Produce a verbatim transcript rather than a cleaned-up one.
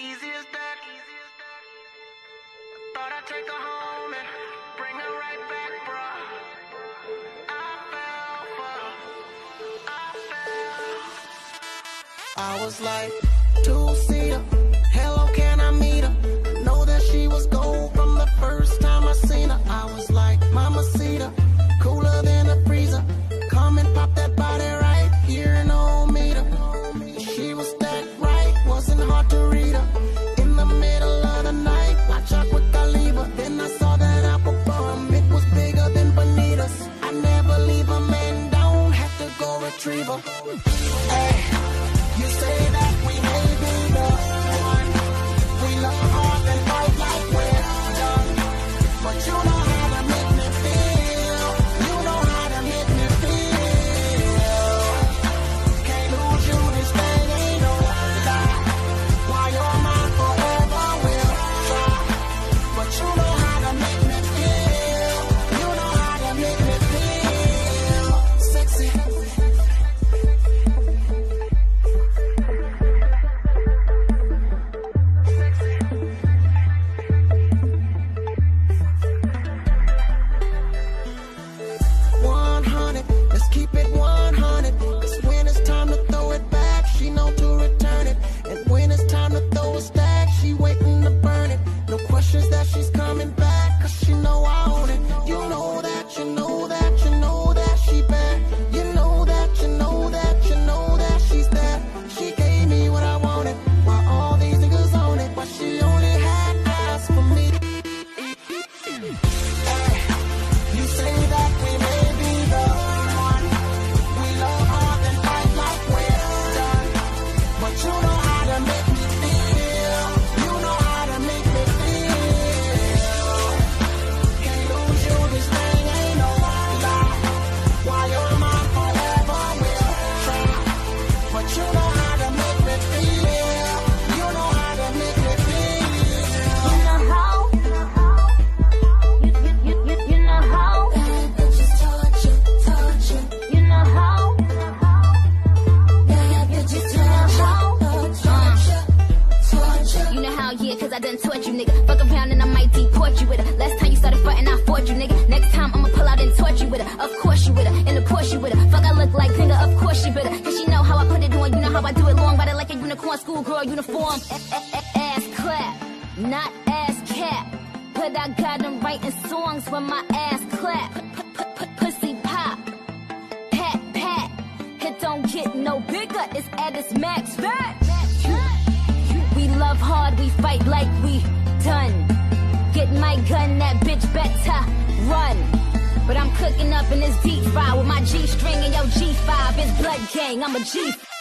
Easy as that. Thought I'd take her home and bring her right back, bruh. I fell for, I fell. I was like, two-seater, hello, can I meet her? I know that she was gold from the first time I seen her. I was like, Mamacita, cooler than a freezer. Come and pop that body right here in the meter. She was that right, wasn't hard to read her. In the middle of the night, I chopped with Caliber. Then I saw that apple bomb, it was bigger than Bonitas. I never leave a man down, have to go retrieve her. Hey, you say that we may be the one. We love hard and fight like we're done. But you know how to make me feel. You know how to make me feel. Can't lose you, this thing ain't no lie. While you're mine forever, we'll try. But you know how to make me feel. You know how to make me feel. Sexy. one hundred, let's keep it one hundred. Cause when it's time to throw it back, she know to return it. And when it's time to throw a stack, she waiting to burn it. No questions that she's coming back, cause she know I own it. You know that, you know that, you know that she bad. You know that, you know that, you know that she's there. She gave me what I wanted, while all these niggas own it. But she only had eyes for me. Hey, you say that we may be the one. We love hard and fight like we're done. But you know how to make me feel. You know how to make me feel. Can't lose you, this thing ain't no lie. While you're mine forever, we'll try. But you know how to make me feel. You know how to make me feel. You know how? You, you, you, you, you know how? Bad bitches touch you, touch you. You know how? Bad bitches touch you, touch you, touch you. You know how, yeah, cause I done taught you, nigga. Fuck around and I might deport you with her. Last time you started fighting, I fought you, nigga. Next time I'ma pull out and torch you with her. Of course you with her, in the Porsche with her. Fuck, I look like nigga, of course she with her. Cause she know how I put it on, you know how I do it long. Ride it like a unicorn, schoolgirl uniform. Ass clap, not ass cap. But I got them writing songs when my ass clap. Pussy pop, pat, pat. It don't get no bigger, it's at its max. Fat. We love hard, we fight like we done. Get my gun, that bitch better run. But I'm cooking up in this deep fry with my G string and your G five. It's blood gang, I'm a G.